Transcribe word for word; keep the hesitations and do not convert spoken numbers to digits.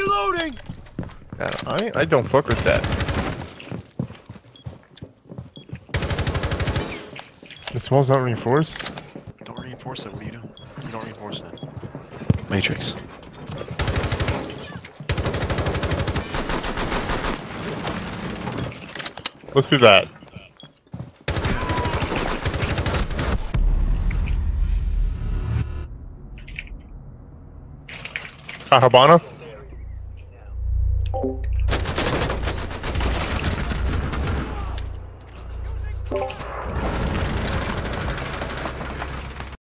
Reloading! Yeah, I, I don't fuck with that. This wall's not reinforced? Don't reinforce it, what are you doing? You don't reinforce it. Matrix. Look through that. Habana?